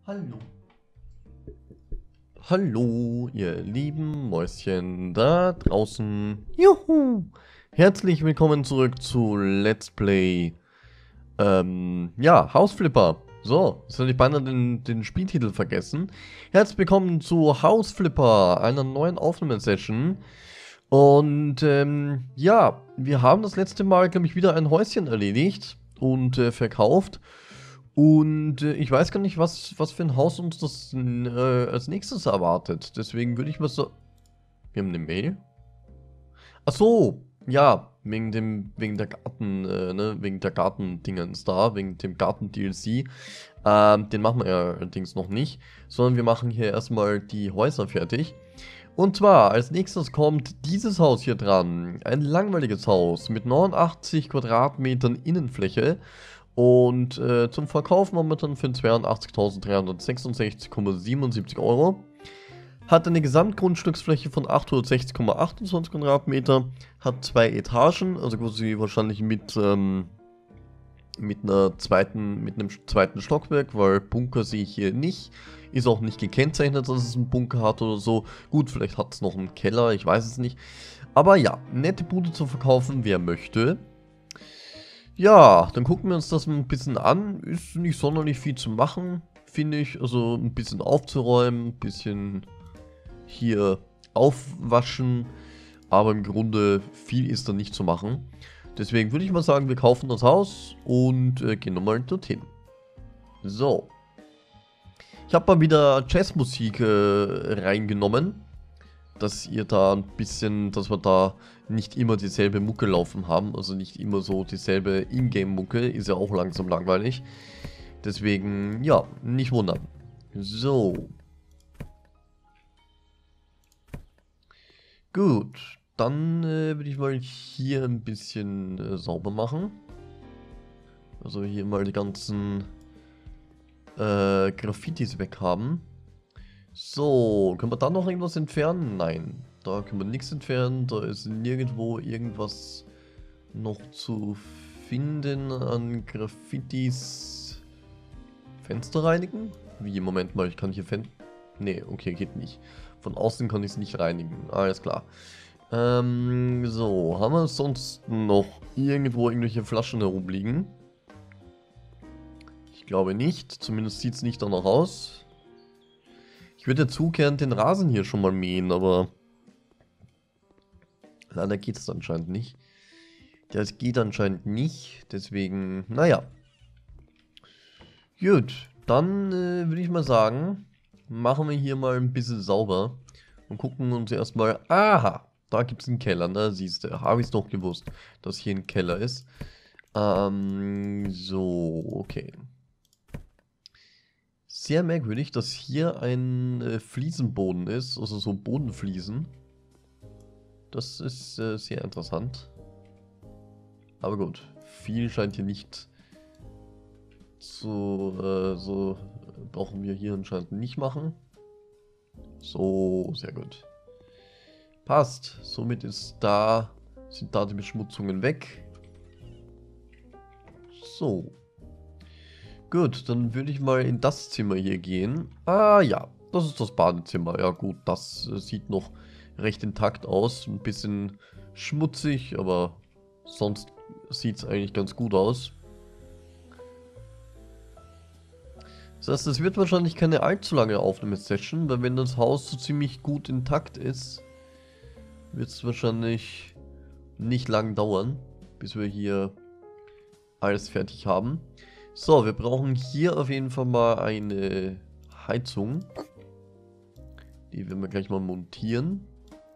Hallo. Hallo, ihr lieben Mäuschen da draußen. Juhu! Herzlich willkommen zurück zu Let's Play. Ja, Hausflipper. So, jetzt hatte ich beinahe den Spieltitel vergessen. Herzlich willkommen zu Hausflipper, einer neuen Aufnahmesession. Und ja, wir haben das letzte Mal, glaube ich, wieder ein Häuschen erledigt und verkauft. Und ich weiß gar nicht, was für ein Haus uns das als nächstes erwartet. Deswegen würde ich mal so... Wir haben eine Mail? Ach so, ja, wegen der Garten, ne, wegen der Gartendingens da, wegen dem Garten-DLC. Den machen wir ja allerdings noch nicht, sondern wir machen hier erstmal die Häuser fertig. Und zwar, als nächstes kommt dieses Haus hier dran. Ein langweiliges Haus mit 89 Quadratmetern Innenfläche. Und zum Verkauf momentan für 82.366,77 Euro. Hat eine Gesamtgrundstücksfläche von 860,28 Quadratmeter. Hat 2 Etagen, also quasi wahrscheinlich mit einem zweiten Stockwerk, weil Bunker sehe ich hier nicht. Ist auch nicht gekennzeichnet, dass es einen Bunker hat oder so. Gut, vielleicht hat es noch einen Keller, ich weiß es nicht. Aber ja, nette Bude zu verkaufen, wer möchte. Ja, dann gucken wir uns das ein bisschen an. Ist nicht sonderlich viel zu machen, finde ich. Also ein bisschen aufzuräumen, ein bisschen hier aufwaschen. Aber im Grunde viel ist da nicht zu machen. Deswegen würde ich mal sagen, wir kaufen das Haus und gehen nochmal dorthin. So. Ich habe mal wieder Jazzmusik reingenommen. Dass ihr da ein bisschen, dass wir da nicht immer dieselbe Mucke laufen haben. Also nicht immer so dieselbe Ingame-Mucke. Ist ja auch langsam langweilig. Deswegen, ja, nicht wundern. So. Gut. Dann würde ich mal hier ein bisschen sauber machen. Also hier mal die ganzen Graffitis weghaben. So, können wir da noch irgendwas entfernen? Nein, da können wir nichts entfernen. Da ist nirgendwo irgendwas noch zu finden an Graffitis. Fenster reinigen? Wie, Moment mal, ich kann hier Nee, okay, geht nicht. Von außen kann ich es nicht reinigen. Alles klar. So, haben wir sonst noch irgendwo irgendwelche Flaschen herumliegen? Ich glaube nicht. Zumindest sieht es nicht danach aus. Ich würde ja zu gern den Rasen hier schon mal mähen, aber leider geht es anscheinend nicht. Das geht anscheinend nicht, deswegen, naja. Gut, dann würde ich mal sagen, machen wir hier mal ein bisschen sauber und gucken uns erstmal, aha, da gibt es einen Keller, ne, siehst du, habe ich es doch gewusst, dass hier ein Keller ist. So, okay. Sehr merkwürdig, dass hier ein Fliesenboden ist, also so Bodenfliesen. Das ist sehr interessant. Aber gut, viel scheint hier nicht so brauchen wir hier anscheinend nicht machen. So, sehr gut. Passt. Somit sind da die Beschmutzungen weg. So. Gut, dann würde ich mal in das Zimmer hier gehen. Ah ja, das ist das Badezimmer. Ja gut, das sieht noch recht intakt aus. Ein bisschen schmutzig, aber sonst sieht es eigentlich ganz gut aus. Das heißt, es wird wahrscheinlich keine allzu lange Aufnahmesession, weil wenn das Haus so ziemlich gut intakt ist, wird es wahrscheinlich nicht lang dauern, bis wir hier alles fertig haben. So, wir brauchen hier auf jeden Fall mal eine Heizung. Die werden wir gleich mal montieren.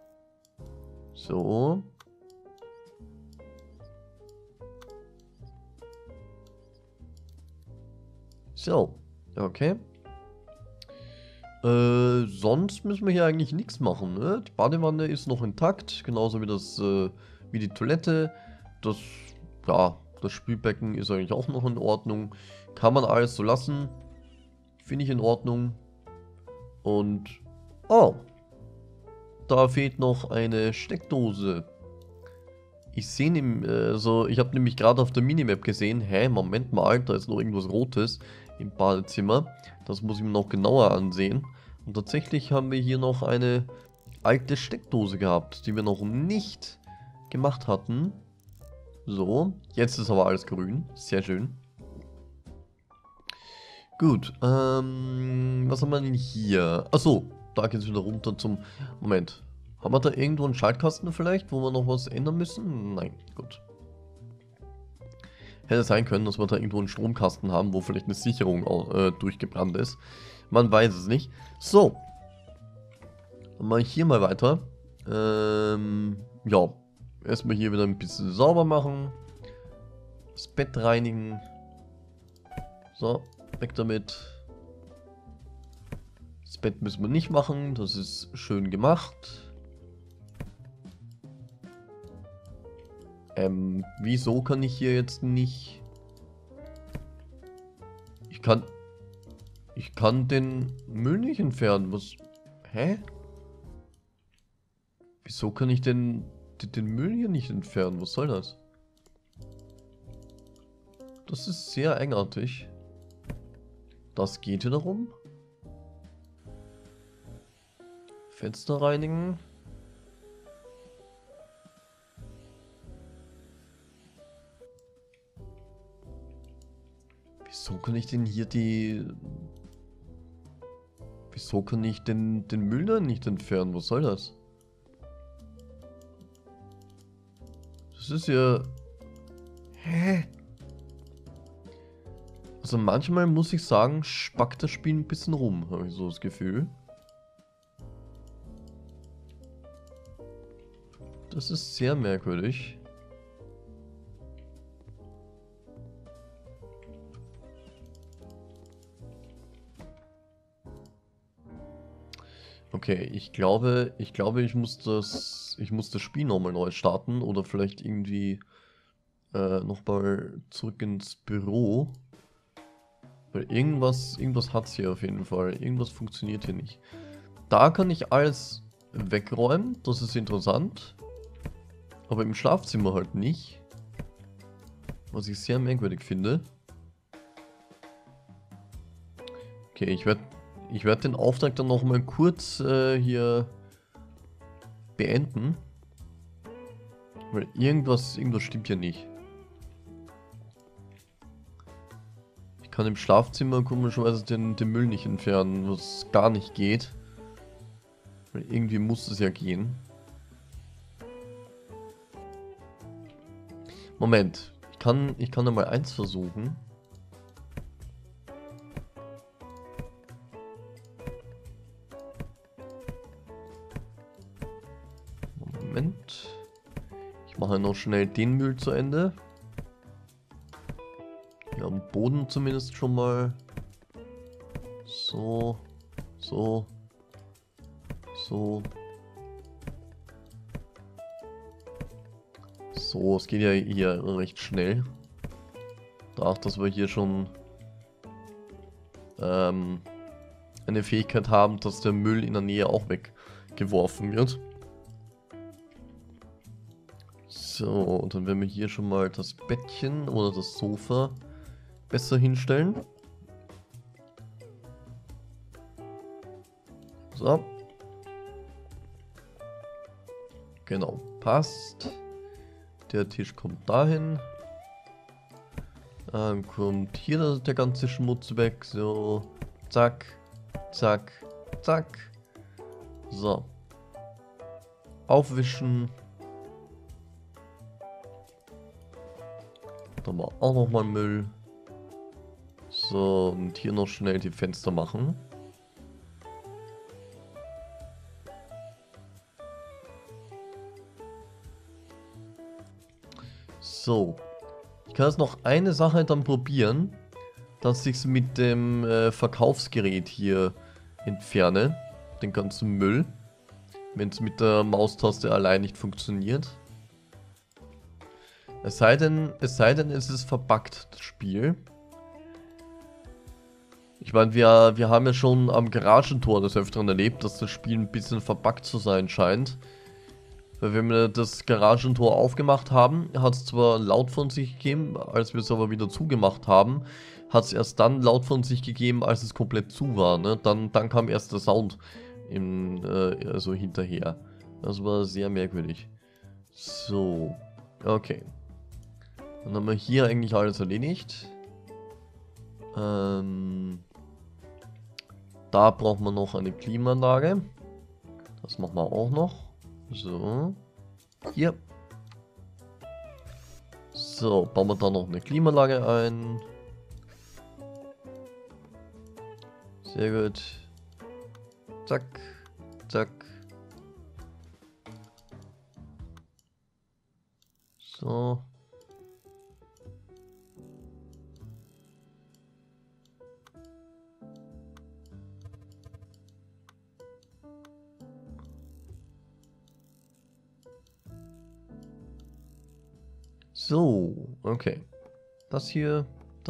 So. So, okay. Sonst müssen wir hier eigentlich nichts machen, ne? Die Badewanne ist noch intakt, genauso wie wie die Toilette. Ja, das Spülbecken ist eigentlich auch noch in Ordnung. Kann man alles so lassen. Finde ich in Ordnung. Und, oh, da fehlt noch eine Steckdose. Ich sehe ich habe nämlich gerade auf der Minimap gesehen, hä, Moment mal, da ist noch irgendwas Rotes. im Badezimmer. Das muss ich mir noch genauer ansehen. Und tatsächlich haben wir hier noch eine alte Steckdose gehabt, die wir noch nicht gemacht hatten. So, jetzt ist aber alles grün. Sehr schön. Gut, was haben wir denn hier? Achso, da geht es wieder runter zum... Moment. Haben wir da irgendwo einen Schaltkasten vielleicht, wo wir noch was ändern müssen? Nein, gut. Hätte sein können, dass wir da irgendwo einen Stromkasten haben, wo vielleicht eine Sicherung durchgebrannt ist. Man weiß es nicht. So. Dann mache ich hier mal weiter. Ja. Erstmal hier wieder ein bisschen sauber machen. Das Bett reinigen. So, weg damit. Das Bett müssen wir nicht machen. Das ist schön gemacht. Wieso kann ich hier jetzt nicht... Ich kann den Müll nicht entfernen. Was? Hä? Wieso kann ich den Müll hier nicht entfernen? Was soll das? Das ist sehr eigenartig. Das geht wiederum. Fenster reinigen. Wieso kann ich denn hier Wieso kann ich den Müll da nicht entfernen? Was soll das? Das ist ja... Hä? Also manchmal muss ich sagen, spackt das Spiel ein bisschen rum, habe ich so das Gefühl. Das ist sehr merkwürdig. Okay, ich glaube, ich muss das Spiel nochmal neu starten oder vielleicht irgendwie nochmal zurück ins Büro. Weil irgendwas hat es hier auf jeden Fall. Irgendwas funktioniert hier nicht. Da kann ich alles wegräumen, das ist interessant. Aber im Schlafzimmer halt nicht. Was ich sehr merkwürdig finde. Okay, ich werd den Auftrag dann nochmal kurz hier beenden. Weil irgendwas stimmt hier nicht. Ich kann im Schlafzimmer komischerweise den Müll nicht entfernen, was gar nicht geht. Weil irgendwie muss es ja gehen. Moment, ich kann einmal eins versuchen. Moment. Ich mache noch schnell den Müll zu Ende. Hier am Boden zumindest schon mal. So. So. So. So, es geht ja hier recht schnell. Dadurch, dass wir hier schon eine Fähigkeit haben, dass der Müll in der Nähe auch weggeworfen wird. So, und dann werden wir hier schon mal das Bettchen oder das Sofa besser hinstellen. So. Genau, passt. Der Tisch kommt dahin. Dann kommt hier der ganze Schmutz weg. So, zack, zack, zack. So. Aufwischen. Dann mal auch nochmal Müll. So, und hier noch schnell die Fenster machen. So. Ich kann jetzt noch eine Sache dann probieren, dass ich es mit dem Verkaufsgerät hier entferne. Den ganzen Müll. Wenn es mit der Maustaste allein nicht funktioniert. Es sei denn, es ist verbuggt, das Spiel. Ich meine, wir haben ja schon am Garagentor des Öfteren erlebt, dass das Spiel ein bisschen verbuggt zu sein scheint. Weil wenn wir das Garagentor aufgemacht haben, hat es zwar laut von sich gegeben, als wir es aber wieder zugemacht haben, hat es erst dann laut von sich gegeben, als es komplett zu war. Ne? Dann kam erst der Sound also hinterher. Das war sehr merkwürdig. So, okay. Dann haben wir hier eigentlich alles erledigt. Da brauchen wir noch eine Klimaanlage. Das machen wir auch noch. So. Hier. So, bauen wir da noch eine Klimaanlage ein. Sehr gut. Zack. Zack. So. So, okay. Das hier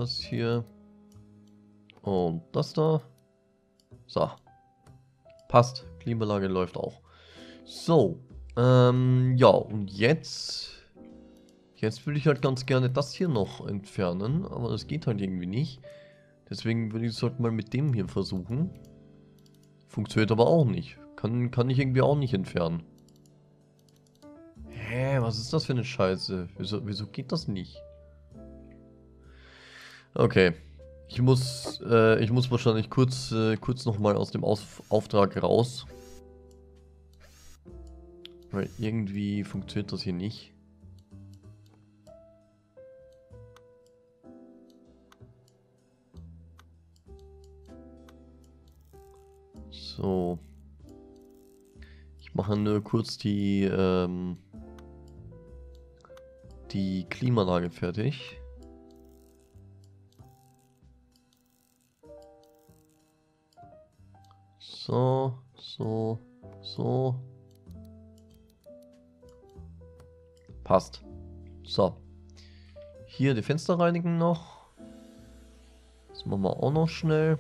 und das da. So. Passt. Klimaanlage läuft auch. So. Ja, und jetzt würde ich halt ganz gerne das hier noch entfernen, aber das geht halt irgendwie nicht. Deswegen würde ich es halt mal mit dem hier versuchen. Funktioniert aber auch nicht. Kann ich irgendwie auch nicht entfernen. Hä, was ist das für eine Scheiße? Wieso geht das nicht? Okay. Ich muss wahrscheinlich kurz nochmal aus dem Auftrag raus. Weil irgendwie funktioniert das hier nicht. So. Ich mache nur kurz die Klimaanlage fertig. So. Passt. So. Hier die Fenster reinigen noch. Das machen wir auch noch schnell.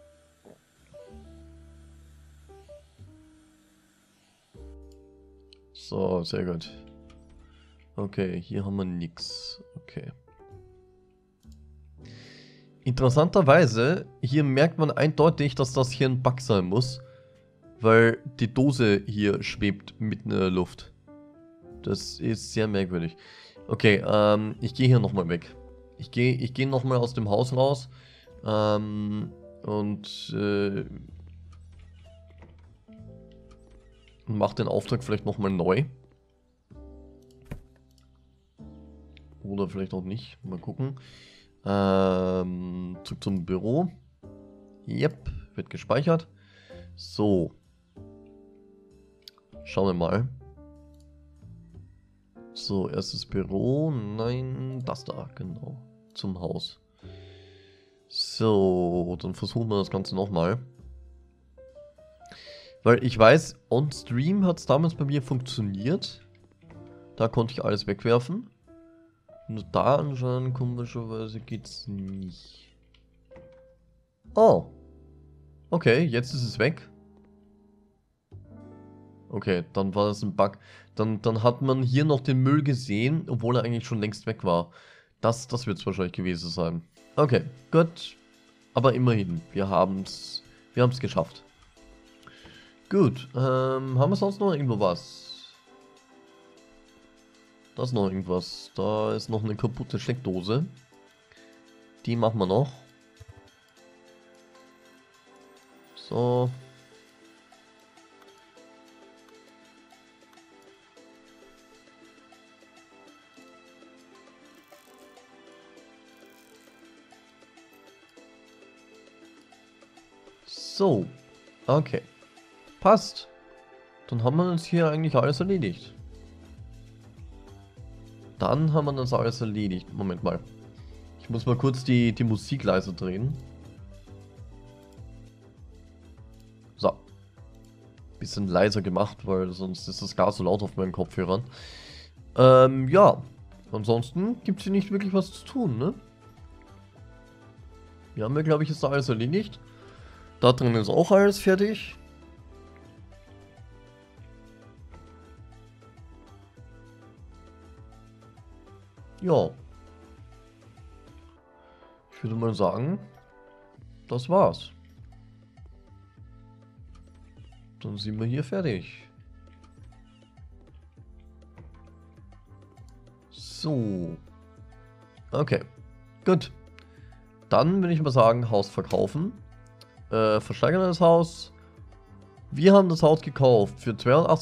So, sehr gut. Okay, hier haben wir nichts. Okay. Interessanterweise, hier merkt man eindeutig, dass das hier ein Bug sein muss. Weil die Dose hier schwebt mitten in der Luft. Das ist sehr merkwürdig. Okay, ich gehe hier nochmal weg. Ich gehe nochmal aus dem Haus raus. Und mache den Auftrag vielleicht nochmal neu. Oder vielleicht auch nicht. Mal gucken. Zurück zum Büro. Yep, wird gespeichert. So. Schauen wir mal. So, erstes Büro. Nein, das da, genau. Zum Haus. So, dann versuchen wir das Ganze nochmal. Weil ich weiß, on Stream hat es damals bei mir funktioniert. Da konnte ich alles wegwerfen. Nur da anscheinend komischerweise geht's nicht. Oh. Okay, jetzt ist es weg. Okay, dann war das ein Bug. Dann hat man hier noch den Müll gesehen, obwohl er eigentlich schon längst weg war. Das wird es wahrscheinlich gewesen sein. Okay, gut. Aber immerhin, wir haben's geschafft. Gut, haben wir sonst noch irgendwo was? Da ist noch irgendwas. Da ist noch eine kaputte Steckdose. Die machen wir noch. So. So. Okay. Passt. Dann haben wir uns hier eigentlich alles erledigt. Dann haben wir das alles erledigt. Moment mal. Ich muss mal kurz die Musik leiser drehen. So. Bisschen leiser gemacht, weil sonst ist das gar so laut auf meinen Kopfhörern. Ja. Ansonsten gibt es hier nicht wirklich was zu tun, ne? Wir haben ja, glaube ich, jetzt alles erledigt. Da drin ist auch alles fertig. Ja. Ich würde mal sagen, das war's. Dann sind wir hier fertig. So. Okay. Gut. Dann würde ich mal sagen, Haus verkaufen. Versteigern das Haus. Wir haben das Haus gekauft für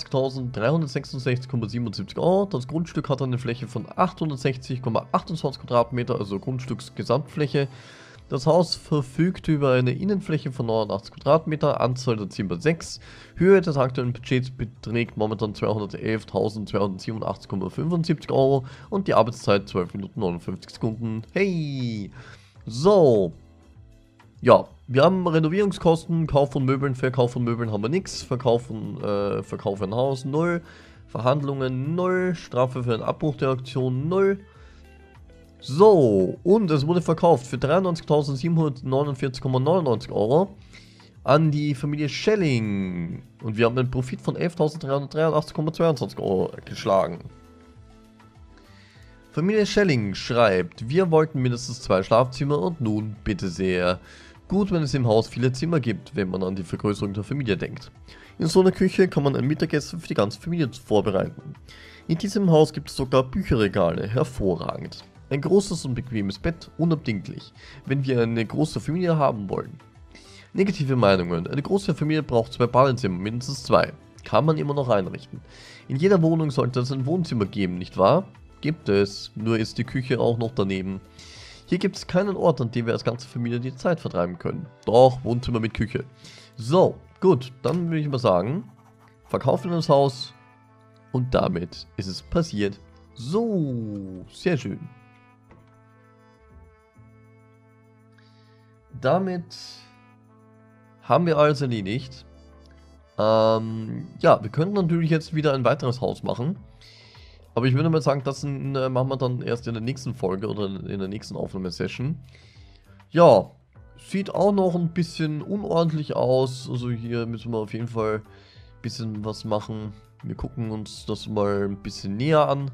82.366,77 Euro. Das Grundstück hat eine Fläche von 860,28 Quadratmeter, also Grundstücksgesamtfläche. Das Haus verfügt über eine Innenfläche von 89 Quadratmeter, Anzahl der Zimmer 6. Höhe des aktuellen Budgets beträgt momentan 211.287,75 Euro und die Arbeitszeit 12 Minuten 59 Sekunden. Hey! So. Ja, wir haben Renovierungskosten, Kauf von Möbeln, Verkauf von Möbeln haben wir nichts, Verkauf von ein Haus 0, Verhandlungen 0, Strafe für einen Abbruch der Auktion 0. So, und es wurde verkauft für 93.749,99 Euro an die Familie Schelling. Und wir haben einen Profit von 11.383,22 Euro geschlagen. Familie Schelling schreibt, wir wollten mindestens 2 Schlafzimmer und nun bitte sehr. Gut, wenn es im Haus viele Zimmer gibt, wenn man an die Vergrößerung der Familie denkt. In so einer Küche kann man ein Mittagessen für die ganze Familie vorbereiten. In diesem Haus gibt es sogar Bücherregale, hervorragend. Ein großes und bequemes Bett, unabdinglich, wenn wir eine große Familie haben wollen. Negative Meinungen, eine große Familie braucht 2 Badezimmer, mindestens 2. Kann man immer noch einrichten. In jeder Wohnung sollte es ein Wohnzimmer geben, nicht wahr? Gibt es, nur ist die Küche auch noch daneben. Hier gibt es keinen Ort, an dem wir als ganze Familie die Zeit vertreiben können. Doch, Wohnzimmer mit Küche. So, gut, dann würde ich mal sagen, verkaufen wir das Haus und damit ist es passiert. So, sehr schön. Damit haben wir alles erledigt. Ja, wir könnten natürlich jetzt wieder ein weiteres Haus machen. Aber ich würde mal sagen, das machen wir dann erst in der nächsten Folge oder in der nächsten Aufnahmesession. Ja, sieht auch noch ein bisschen unordentlich aus. Also hier müssen wir auf jeden Fall ein bisschen was machen. Wir gucken uns das mal ein bisschen näher an.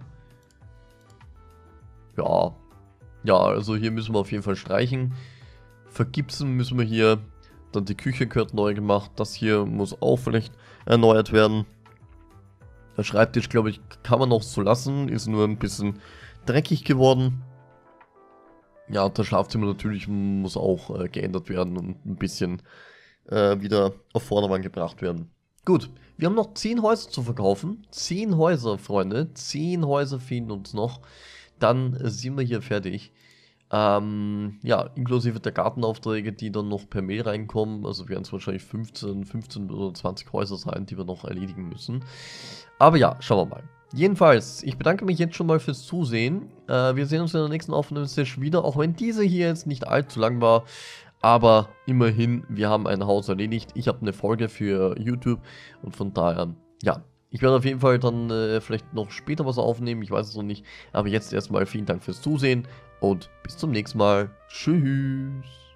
Ja, ja, also hier müssen wir auf jeden Fall streichen. Vergipsen müssen wir hier. Dann die Küche gehört neu gemacht. Das hier muss auch vielleicht erneuert werden. Der Schreibtisch, glaube ich, kann man noch so lassen. Ist nur ein bisschen dreckig geworden. Ja, das Schlafzimmer natürlich muss auch geändert werden und ein bisschen wieder auf Vordermann gebracht werden. Gut, wir haben noch 10 Häuser zu verkaufen. 10 Häuser, Freunde. 10 Häuser fehlen uns noch. Dann sind wir hier fertig. Ja, inklusive der Gartenaufträge, die dann noch per Mail reinkommen. Also werden es wahrscheinlich 15 oder 20 Häuser sein, die wir noch erledigen müssen. Aber ja, schauen wir mal. Jedenfalls, ich bedanke mich jetzt schon mal fürs Zusehen. Wir sehen uns in der nächsten Aufnahmesession wieder, auch wenn diese hier jetzt nicht allzu lang war. Aber immerhin, wir haben ein Haus erledigt. Ich habe eine Folge für YouTube und von daher, ja. Ich werde auf jeden Fall dann vielleicht noch später was aufnehmen, ich weiß es noch nicht. Aber jetzt erstmal vielen Dank fürs Zusehen und bis zum nächsten Mal. Tschüss.